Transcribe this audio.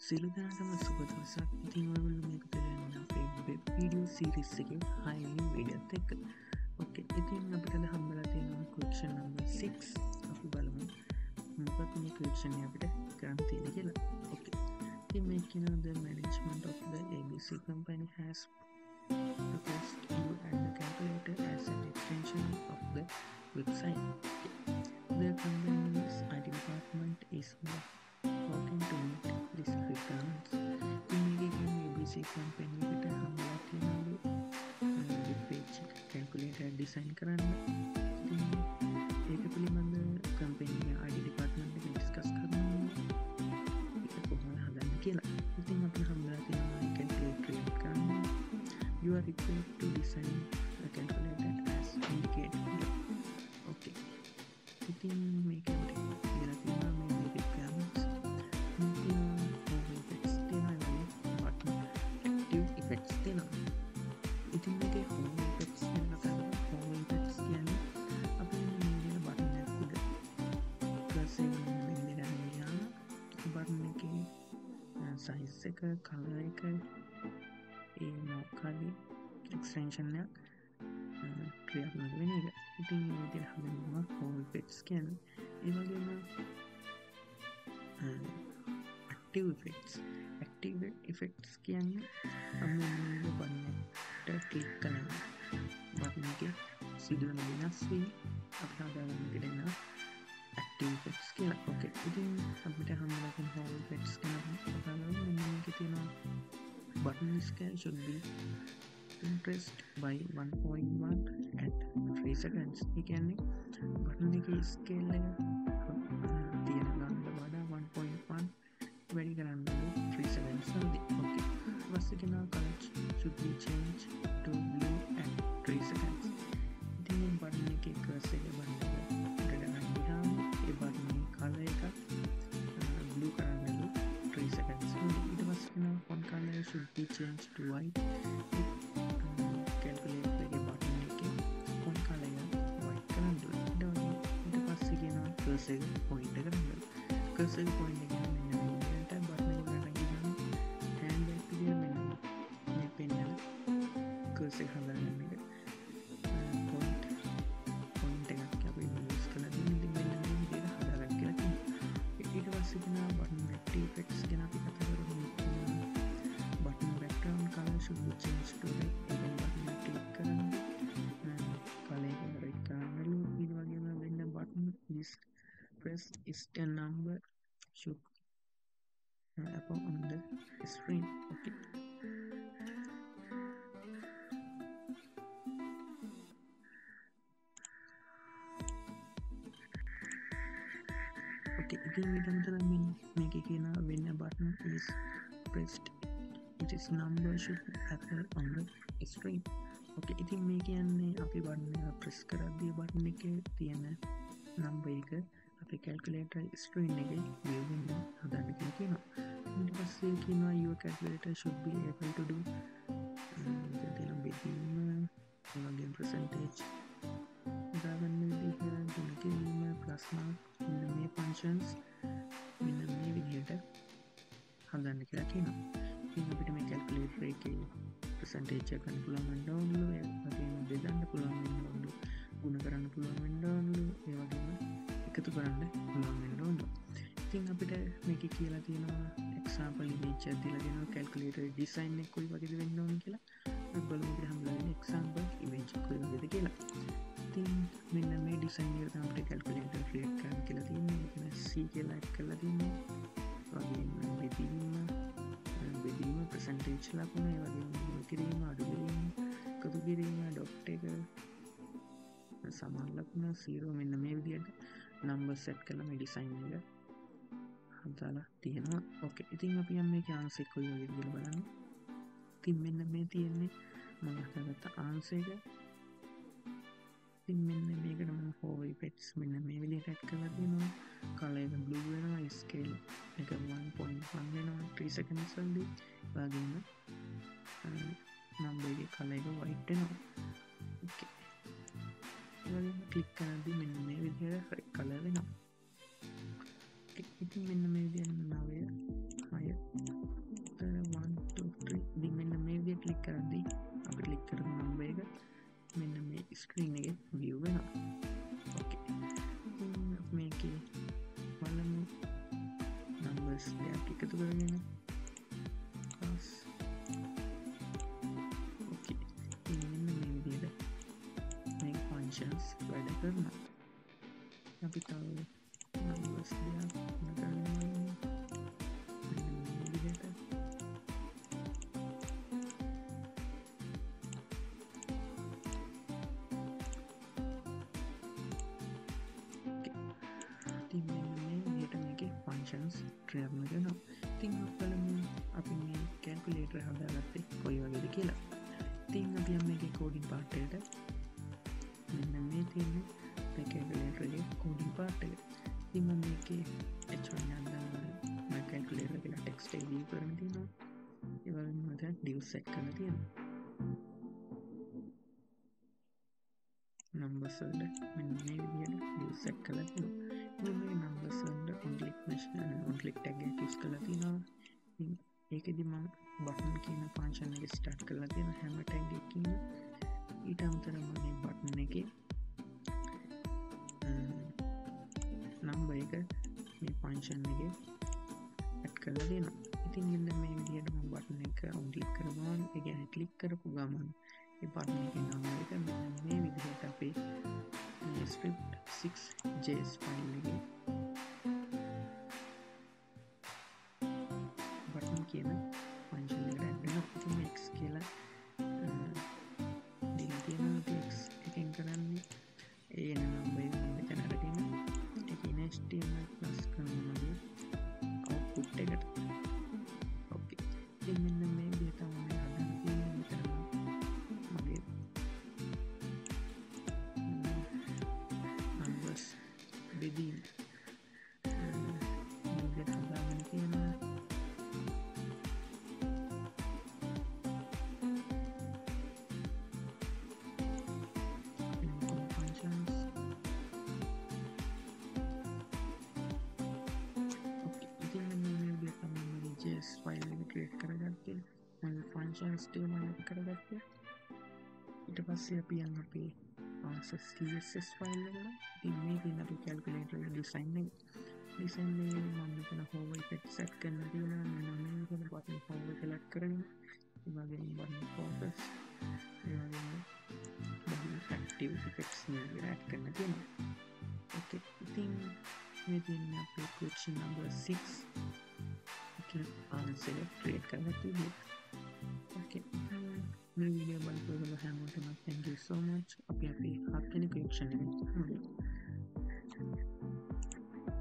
සියලු දෙනාටම සුබ දවසක්. ඉතින් ඔයගොල්ලෝ මේක බලන්න අපේ වෙබ් වීඩියෝ සීරීස් එකේ 6 වෙනි වීඩියෝත් එක්ක. ඕකේ. ඉතින් අපිට අද හම්බලා තියෙනවා question number 6. අපි බලමු මොකක්ද මේ question එක අපිට කරන්න තියෙන්නේ කියලා. ඕකේ. ඉතින් මේ කියන the management of the ABC company has proposed you add the calculator as an extension of the website. Okay. The company's IT department is working to meet this requirements. Immediately ABC company එකට හම්බලා තියෙනවා web page calculator design කරන්න. ඉතින් ඒක පිළිබඳ company IT department එක discuss කරනවා. ඒක කොහොමද හදන්නේ කියලා. ඉතින් අපිට හම්බලා තියෙනවා calculator create කරන්න. You are required to design a calculator as indicated. Okay. ඉතින් මේක අපිට කියලා තියෙනවා මේ requirements. effects තියෙනවා. ඉතින් මේකේ home effects ගැන කතා කරමු. home effects කියන්නේ අපි මේ විදිහට බටන් එකක් උඩ press එකෙන් මේ විදිහට ගියාම බටන් එකේ size එක, color එක, ඒ මොකක්ද extension එක ක්‍රියාත්මක වෙන එක. ඉතින් මේ විදිහට හදනවා home effects කියන්නේ. ඒ වගේම active effects කියන්නේ අපි මේ බටන් එකට ක්ලික් කරනවා. බටන් එකේ සිදුවන වෙනස් වීම අපිට හදාගන්න දෙන්න active effects කියලා. ඕකේ. ඉතින් අපිට හම්බුලා තියෙන home effects ගැන කතා කරමු. මෙන්න මේකේ තියෙනවා button scale should be increased by 1.1 at 3 seconds. ඒ කියන්නේ බටන් එකේ scale එක තියෙන ගමන් වඩා 1.1 වැඩි කරන්න 3 seconds වලදී. ඕකේ. ඊපස්සේ කෙනා color should be changed to blue at 3 seconds. ඉතින් බටන් එකේ cursor එක බලන්න ගන්න ගියාම ඒ බටන් එකේ color එක blue කරන්නලු 3 seconds වලදී. ඊට පස්සේ කෙනා font color should be changed to white. calculator එකේ බටන් එකේ font color එක white කරන්නලු. ඊට පස්සේ කෙනා cursor එක point කරන්නලු. cursor එක point එක cursor හදාගන්න එක point එකක් අපි use කරලා තියෙන ඉතින් මෙන්න මේ විදිහට හදාගන්න කියලා තියෙනවා. ඊට පස්සේ තියෙනවා button active effects ගැන අපි කතා කරමු. button background color should be changed to red. ඒකෙන් button එක click කරන්න color එක red කරන්නලු. ඊට වගේම when the button is pressed is a number should appear on the screen. Okay. Okay, ඉතින් ඊට අමතරව මේකේ කියන when a button is pressed its number should appear on the screen. Okay, ඉතින් මේ කියන්නේ අපි බටන් එක press කරද්දී බටන් එකේ තියෙන number එක අපේ calculator screen එකේ view වෙන්න හදන්න කියලා කියනවා. ඊට පස්සේ කියනවා your calculator should be able to do දෙන බෙදීම, ඒ වගේම percentage දාගන්න විදිහ, ගුණ කිරීම, plus mark, මෙන්න මේ functions මෙන්න මේ විදිහට හදන්න කියලා කියනවා. ඉතින් අපිට මේ calculator එකේ percentage එක ගන්න පුළුවන් වෙන්න ඕනලු, ඒ වගේම බෙදන්න පුළුවන් වෙන්න ඕනලු, ගුණ කරන්න පුළුවන් වෙන්න ඕනලු, ඒ වගේම එකතු කරන්න පුළුවන් වෙන්න ඕනලු. ඉතින් අපිට මේකේ කියලා තියෙනවා example image එකක් දීලා තියෙනවා calculator design එක කොයි වගේද වෙන්න ඕන කියලා. අපි බලමු අපිට හම්බුලා තියෙන example image එක කොයි වගේද කියලා. ඉතින් මෙන්න මේ design එක තමයි අපිට calculator create කරන්න කියලා තියෙන්නේ. ඒක නේ C කියලා add කරලා තියෙන්නේ. වගේම බෙදීම percentage ලකුණ, ඒ වගේම කිරීම, අඩු කිරීම, එකතු කිරීම, dot එක සමාන ලකුණ 0 මෙන්න මේ විදිහට number set කරලා මේ design එක හදාලා තියෙනවා. ඕකේ. ඉතින් අපි යම් මේකේ answer එක කොයි වගේද කියලා බලන්න. ඉතින් මෙන්න මේ තියෙන්නේ මම හදාගත්ත answer එක. ඉතින් මෙන්න මේකට මම home effects මෙන්න මේ විදිහට add කරලා තියෙනවා. color එක blue වෙනවා, scale එක 1.1 වෙනවා 3 seconds වලදී. වගේම number එකේ color එක white වෙනවා. ඕකේ. වගේම click කරද්දී මෙන්න මේ විදිහට red color වෙනවා. ඉතින් මෙන්න මේ විදිහට 9 6 ක්ලික් කරද්දී අපි ක්ලික් කරන නම්බර් එක මෙන්න මේ ස්ක්‍රීන් එකේ view වෙනවා. ඕකේ. මේකේ බලමු නම්බර්ස් දෙකක් එකතු කරගෙන class. ඕකේ. මෙන්න මේ විදිහට මේ functions වැඩ කරනවා. අපි තව numbers දෙකක් කරනවා. functions ක්‍රියාත්මක වෙනවා. ඉතින් බලමු අපි මේ calculator හදාගත්තේ කොයි වගේද කියලා. ඉතින් අපි මේකේ coding part එකට මෙන්න මේ තියෙන්නේ මේ calculator එකේ coding part එක. ඉතින් මම මේකේ h1 යනවා මම calculator කියලා text එක view කරගෙන තියෙනවා. ඒ වගේම මම දැන් div set කරලා තියෙනවා. numbers වලට මෙන්න මේ විදිහට div set කරලා තියෙනවා. මේ numbers වලට on click tag එක use කරලා තියෙනවා. ඒකෙදි මම button කියන function එක start කරලා තියෙනවා හැම tag එකකින්ම. ඊට අමතරව මේ button එකේ number එක මේ function එකේ add කරලා දෙනවා. ඉතින් මෙන්න මේ විදිහට මම button එක on click කරනවා. ඒ කියන්නේ click කරපු ගමන් මේ button එකේ number එක මෙන්න මේ විදිහට අපේ script 6js file එකේ button කියන function එකට add වෙනවා. ඉතින් මේ x කියලා දීලා තියෙනවා. x එකෙන් කරන්නේ ඒ එන number එක මම මෙතන අරගෙන ඒකේ html plus කරනවාගේ output එකට. ඕකේ. ඉතින් මෙන්න මේ විදිහට තමයි හදන්න තියෙන්නේ. මෙතන මගේ numbers බෙදීම මේකට හදාගෙන තියෙනවා. file එක create කරගත්තේ මම functions ටික මම කරගත්තා. ඊට පස්සේ අපි යන්න අපේ CSS file එකට. ඉතින් මේකෙන් අපි calculator design එකේ මම මෙතන hover effect set කරන්න තියෙනවා. මම මේ විදිහට button hover select කරගෙන ඒ වගේම button focus ඒ වගේම button active effects මේකට add කරන්න තියෙනවා. okay. ඉතින් මේ තියෙන්නේ අපේ question number 6 answer create කරගත්ත විදිහ. okay. මේ වීඩියෝ බලපු හැමෝටම thank you so much. අපි අපේ 7 වෙනි question එකට